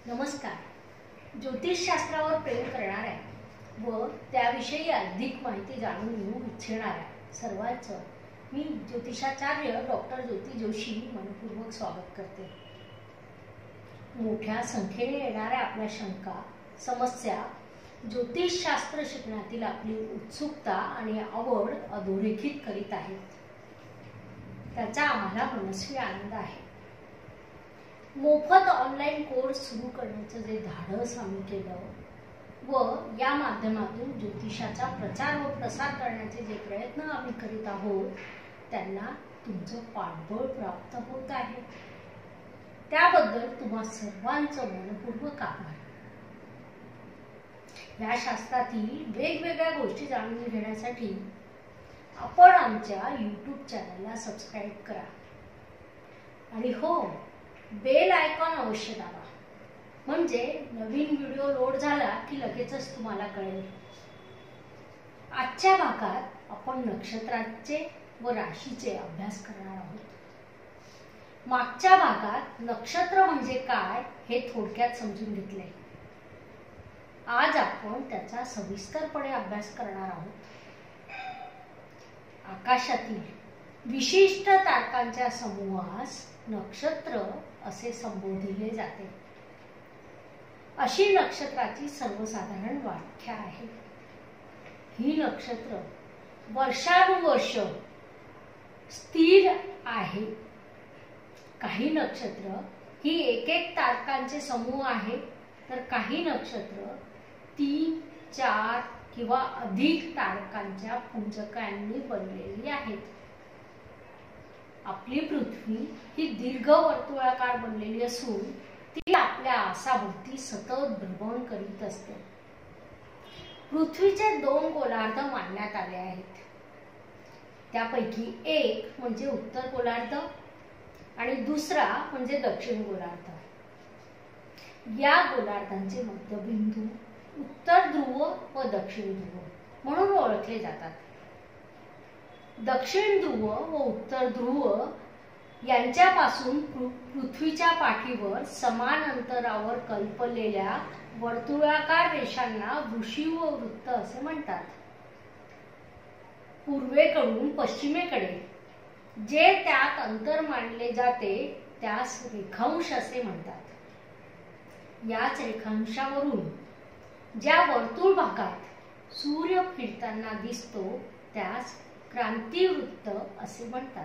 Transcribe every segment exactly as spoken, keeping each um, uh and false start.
नमस्कार. ज्योतिषशास्त्रावर प्रेम करणाऱ्या व त्याविषयी अधिक माहिती जाणून घेऊ इच्छिणाऱ्या सर्वांचं मी ज्योतिषाचार्य डॉक्टर ज्योती जोशी मनपूर्वक स्वागत करते. मोठ्या संख्येने येणाऱ्या आपल्या शंका, समस्या, ज्योतिषशास्त्र शिकण्यातील आपली उत्सुकता आणि आवड अधोरेखित करीत आहेत. त्याचा आम्हाला मनस्वी आनंद आहे. मोफत ऑनलाईन कोर्स सुरू करण्याचं जे धाडस आम्ही केलं व या माध्यमातून ज्योतिषाचा प्रचार व प्रसार करण्याचे जे प्रयत्न आम्ही करीत आहोत त्यांना तुमचं पाठबळ प्राप्त होत आहे. त्याबद्दल तुम्हा सर्वांचं मनपूर्वक आभार. या शास्त्रातील वेगवेगळ्या गोष्टी जाणून घेण्यासाठी आपण आमच्या यूट्यूब चॅनलला सबस्क्राईब करा आणि हो, बेल आयकॉन अवश्य दाबा, म्हणजे नवीन व्हिडिओ लोड झाला की लगेचच तुम्हाला कळेल. आजच्या भागात आपण नक्षत्राचे व राशीचे अभ्यास करणार आहोत. मागच्या भागात नक्षत्र म्हणजे काय हे थोडक्यात समजून घेतले. आज आपण त्याचा सविस्तरपणे अभ्यास करणार आहोत. आकाशातील विशिष्ट तारकांच्या समूहास नक्षत्र असे संबोधिले जाते. अशी नक्षत्राची सर्वसाधारण व्याख्या आहे. ही नक्षत्र वर्षानुवर्ष स्थिर आहे. काही नक्षत्र ही एक एक तारकांचे समूह आहे, तर काही नक्षत्र तीन, चार किंवा अधिक तारकांच्या पुंजकांनी बनलेली आहेत. आपली पृथ्वी ही दीर्घ वर्तुळाकार बनलेली असून ती आपल्या आसाभोवती सतत भ्रमण करीत असते. पृथ्वीचे दोन गोलार्ध मानण्यात आले आहेत. त्यापैकी एक म्हणजे उत्तर गोलार्ध आणि दुसरा म्हणजे दक्षिण गोलार्ध. या गोलार्धांचे मध्यबिंदू उत्तर ध्रुव व दक्षिण ध्रुव म्हणून ओळखले जातात. दक्षिण ध्रुव व उत्तर ध्रुव यांच्यापासून पृथ्वीच्या पाठीवर समान अंतरावर कल्पलेल्या वर्तुळाकार रेषांना वृषी व वृत्त असे म्हणतात. पूर्वेकडून पश्चिमेकडे जे त्यात अंतर मानले जाते त्यास रेखांश असे म्हणतात. याच रेखांशावरून ज्या वर्तुळ भागात सूर्य फिरताना दिसतो त्यास क्रांतिवृत्त असे म्हणतात.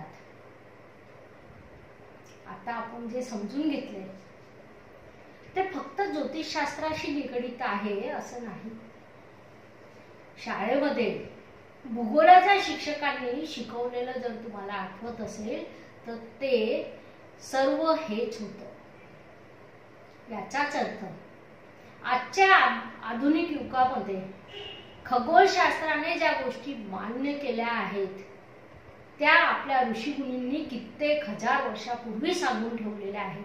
आता आपण जे समजून घेतले ते फक्त ज्योतिषशास्त्राशी निगडित आहे असं नाही. शाळेमध्ये भूगोलाच्या शिक्षकांनी शिकवलेलं जर तुम्हाला आठवत असेल तर ते सर्व हेच होतं. याचाच अर्थ आजच्या आधुनिक युगामध्ये खगोलशास्त्राने ज्या गोष्टी मान्य केल्या आहेत त्या आपल्या ऋषीमुनींनी कित्येक हजार वर्षापूर्वी सांगून ठेवलेल्या आहेत.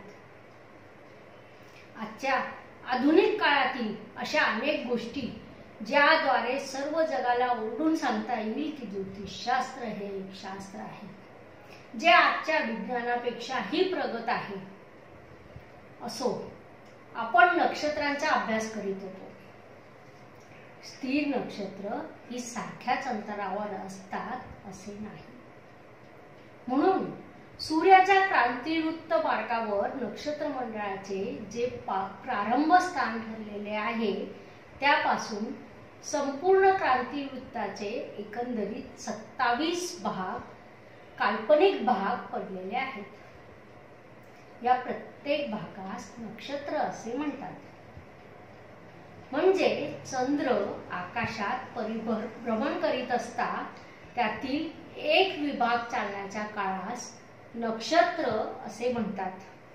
आजच्या आधुनिक काळातील अशा अनेक गोष्टी ज्याद्वारे सर्व जगाला ओरडून सांगता येईल की ज्योतिषशास्त्र हे एक शास्त्र आहे जे आजच्या विज्ञानापेक्षाही प्रगत आहे. असो, आपण नक्षत्रांचा अभ्यास करीत होतो. स्थिर नक्षत्र ही सारख्याच अंतरावर असतात असे नाही. म्हणून सूर्याच्या क्रांतिवृत्त मार्गावर नक्षत्र मंडळाचे जे प्रारंभ स्थान ठरलेले आहे त्यापासून संपूर्ण क्रांतिवृत्ताचे एकंदरीत सत्तावीस भाग काल्पनिक भाग पडलेले आहेत. या प्रत्येक भागास नक्षत्र असे म्हणतात. म्हणजे चंद्र आकाशात परिभ्रमण करीत असता त्यातील एक विभाग चालण्याच्या काळास नक्षत्र असे म्हणतात.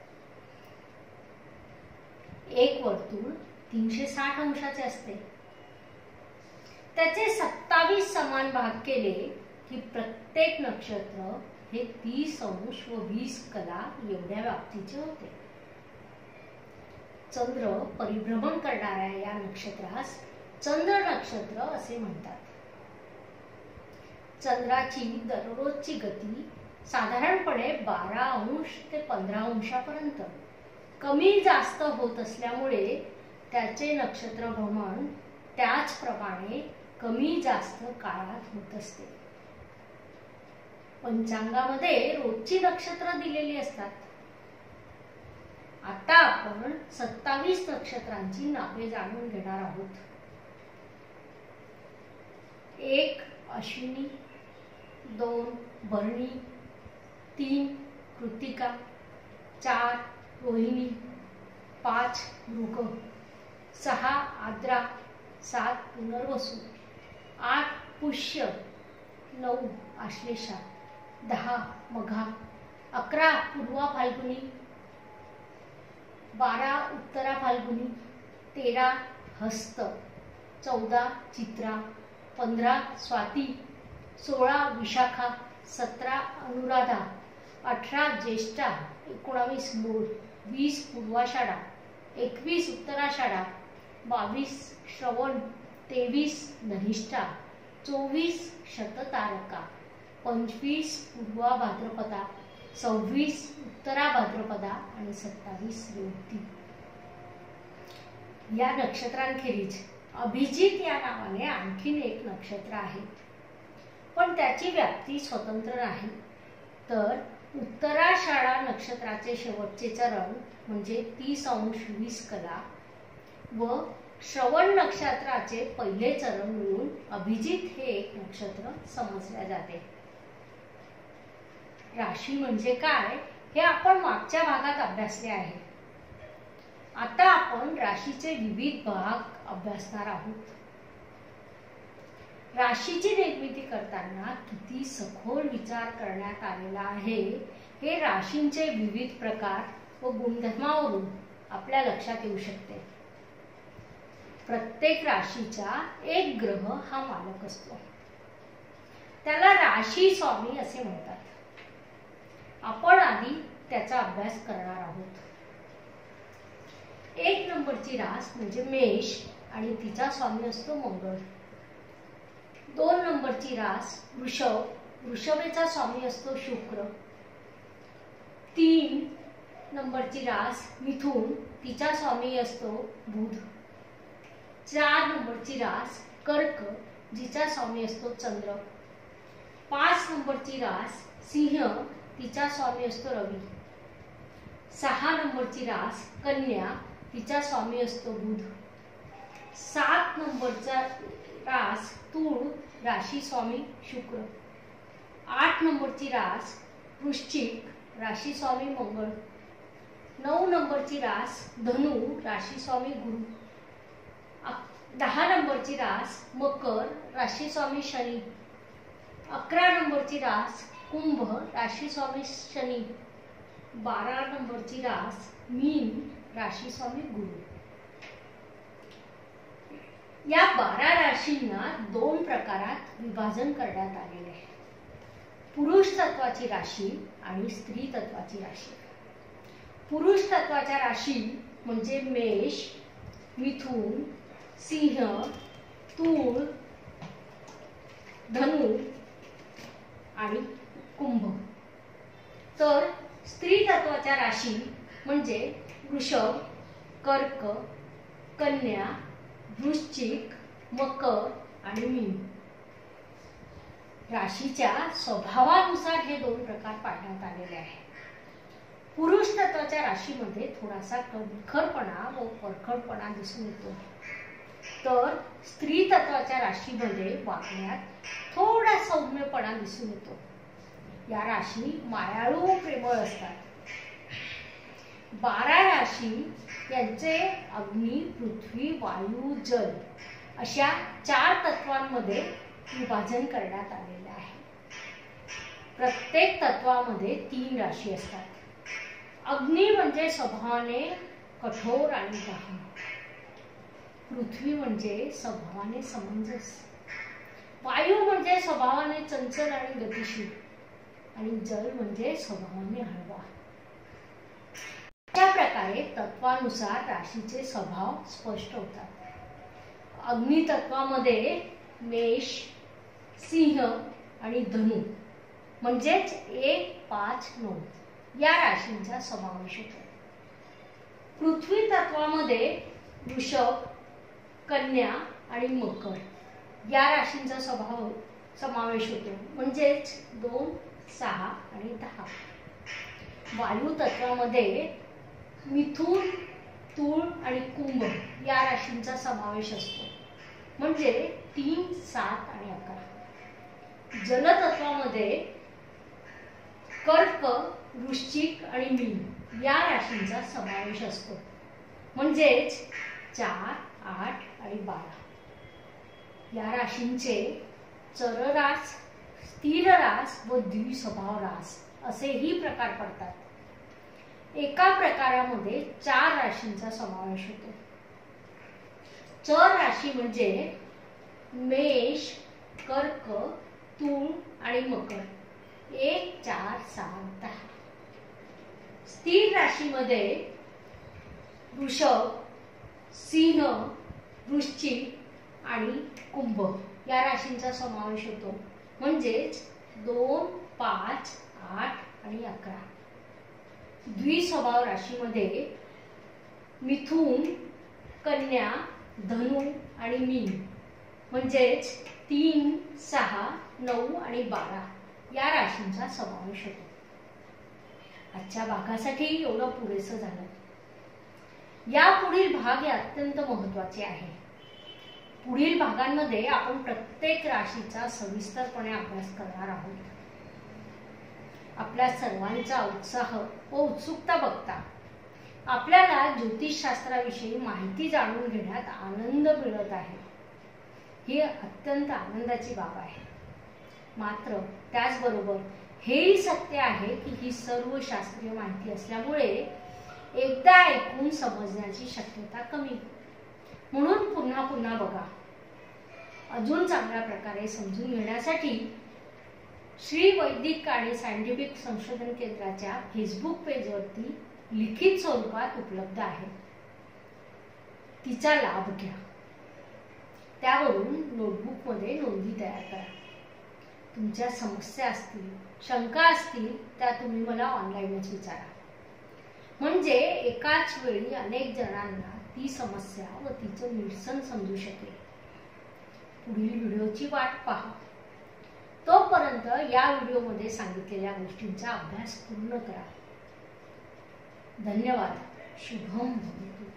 एक वर्तुळ तीनशे साठ अंशाचे असते. त्याचे सत्तावीस समान भाग केले की प्रत्येक नक्षत्र हे तीस अंश व वीस कला एवढ्या व्याप्तीचे होते. चंद्र परिभ्रमण करणाऱ्या या नक्षत्रास चंद्र नक्षत्र असे म्हणतात. चंद्राची दररोजची गती साधारणपणे बारा अंश ते पंधरा अंशापर्यंत कमी जास्त होत असल्यामुळे त्याचे नक्षत्र भ्रमण त्याचप्रमाणे कमी जास्त काळात होत असते. पंचांगामध्ये रोजची नक्षत्र दिलेली असतात. आता आपण सत्तावीस नक्षत्रांची नावे जाणून घेणार आहोत. एक अश्विनी, दोन भरणी, तीन कृत्तिका, चार रोहिणी, पाच मृग, सहा आद्रा, सात पुनर्वसू, आठ पुष्य, नऊ आश्लेषा, दहा मघा, अकरा पूर्वा फाल्गुनी, बारा उत्तरा फाल्गुनी, तेरा हस्त, चौदा चित्रा, पंधरा स्वाती, सोळा विशाखा, सतरा अनुराधा, अठरा ज्येष्ठा, एकोणावीस मूळ, वीस पूर्वाषाढा, एकवीस उत्तराषाढा, बावीस श्रवण, तेवीस धनिष्ठा, चोवीस शततारका, पंचवीस पूर्वा भाद्रपदा, सव्वीस उत्तरा भाद्रपदा आणि सत्तावीस रेवती. या नक्षत्रांखेरीज अभिजित या नावाने आणखीन एक नक्षत्र आहे, पण त्याची व्याप्ती स्वतंत्र नाही. तर उत्तराषाढा नक्षत्राचे शेवटचे चरण म्हणजे तीस अंश वीस कला व श्रवण नक्षत्राचे पहिले चरण मिळून अभिजित हे एक नक्षत्र समजले जाते. राशी म्हणजे काय हे आपण मागच्या भागात अभ्यासले आहे. आता आपण राशीचे विविध भाग अभ्यासणार आहोत. राशीची निर्मिती करताना किती सखोल विचार करण्यात आलेला आहे हे राशींचे विविध प्रकार व गुणधर्मावरून आपल्या लक्षात येऊ शकते. प्रत्येक राशीचा एक ग्रह हा मालक असतो, त्याला राशी स्वामी असे म्हणतात. आपण आधी त्याचा अभ्यास करणार आहोत. एक नंबरची रास म्हणजे मेष आणि तिचा स्वामी असतो मंगळ. दोन नंबरची रास वृषभ, वृषभेचा स्वामी असतो शुक्र. तीन नंबरची रास मिथुन, तिचा स्वामी असतो बुध. चार नंबरची रास कर्क, जिचा स्वामी असतो चंद्र. पाच नंबरची रास सिंह, तिचा स्वामी असतो रवी. सहा नंबरची रास कन्या, तिचा स्वामी असतो बुध. सात नंबरचा रास तूळ, राशी स्वामी शुक्र. आठ नंबरची रास वृश्चिक, राशी स्वामी मंगळ. नऊ नंबरची रास धनु, राशी स्वामी गुरु. दहा नंबरची रास मकर, राशी स्वामी शनी. अकरा नंबरची रास कुंभ, राशी स्वामी शनी. बारा नंबरची रास मीन, राशी स्वामी गुरु. या बारा राशींना दोन प्रकारात विभाजन करण्यात आलेले आहे. पुरुष तत्वाची राशी आणि स्त्री तत्वाची राशी. पुरुष तत्वाच्या राशी म्हणजे मेष, मिथुन, सिंह, तूळ, धनु आणि कुंभ. तर स्त्री तत्वाच्या राशी म्हणजे वृषभ, कर्क, कन्या, वृश्चिक, मकर आणि मीन. राशीच्या स्वभावानुसार हे दोन प्रकार पाडण्यात आलेले आहेत. पुरुष तत्वाच्या राशीमध्ये थोडासा कणखरपणा व परखडपणा दिसून येतो, तर स्त्री तत्वाच्या राशीमध्ये वागण्यात थोडा सौम्यपणा दिसून येतो. या राशी मायाळू प्रेमळ असतात. बारा राशी यांचे अग्नी, पृथ्वी, वायू, जल अशा चार तत्वांमध्ये विभाजन करण्यात आलेले आहे. प्रत्येक तत्वामध्ये तीन राशी असतात. अग्नी म्हणजे स्वभावाने कठोर आणि गहन. पृथ्वी म्हणजे स्वभावाने समंजस. वायू म्हणजे स्वभावाने चंचल आणि गतिशील आणि जल म्हणजे स्वभावाने हळवा. अशा प्रकारे तत्वानुसार राशीचे स्वभाव स्पष्ट होतात. अग्नि तत्वामध्ये मेष, सिंह आणि धनु म्हणजेच एक, पाच, नऊ या राशींचा समावेश होतो. पृथ्वी तत्वामध्ये वृषभ, कन्या आणि मकर या राशींचा स्वभाव समावेश होतो, म्हणजेच दोन, सहा आणि दहा. वायू तत्वामध्ये मिथुन, तूळ आणि कुंभ या राशींचा समावेश असतो, म्हणजे तीन, सात आणि अकरा. जलतत्वामध्ये कर्क, वृश्चिक आणि मीन या राशींचा समावेश असतो, म्हणजेच चार, आठ आणि बारा. या राशींचे चररास, स्थिर रास व द्विस्वभाव रास असेही प्रकार पडतात. एका प्रकारामध्ये चार राशींचा समावेश होतो. चर राशी म्हणजे मेष, कर्क, तूळ आणि मकर. एक, चार, सात, दहा. स्थिर राशीमध्ये वृषभ, सिंह, वृश्चिक आणि कुंभ या राशींचा समावेश होतो, म्हणजेच दोन, पाच, आठ आणि अकरा. द्विस्वभाव राशीमध्ये मिथुन, कन्या, धनु आणि मीन, म्हणजेच तीन, सहा, नऊ आणि बारा या राशींचा समावेश होतो. आजच्या भागासाठी एवढं पुरेसं झालं. यापुढील भाग हे अत्यंत महत्त्वाचे आहे. पुढील भागांमध्ये आपण प्रत्येक राशीचा सविस्तरपणे अभ्यास करणार आहोत. आपल्या सर्वांचा उत्साह व उत्सुकता बघता आपल्याला ज्योतिषशास्त्राविषयी माहिती जाणून घेण्यात आनंद मिळत आहे. ही अत्यंत आनंदाची बाब आहे. मात्र त्याचबरोबर हेही सत्य आहे की ही सर्व शास्त्रीय माहिती असल्यामुळे एकदा ऐकून समजण्याची शक्यता कमी, म्हणून पुन्हा पुन्हा बघा. अजून चांगल्या प्रकारे समजून घेण्यासाठी श्री वैदिक आणि सायंटिफिक संशोधन केंद्राच्या फेसबुक पेजवरती लिखित स्वरूपात उपलब्ध आहे. तिचा लाभ घ्या. त्यावरून नोटबुकमध्ये नोंदी तयार करा. तुमच्या समस्या असतील, शंका असतील त्या तुम्ही मला ऑनलाईनच विचारा, म्हणजे एकाच वेळी अनेक जणांना ती समस्या व तिचं निरसन समजू शकेल. पुढील व्हिडिओची वाट पहा. तोपर्यंत या व्हिडिओमध्ये सांगितलेल्या गोष्टींचा अभ्यास पूर्ण करा. धन्यवाद. शुभम भवतु.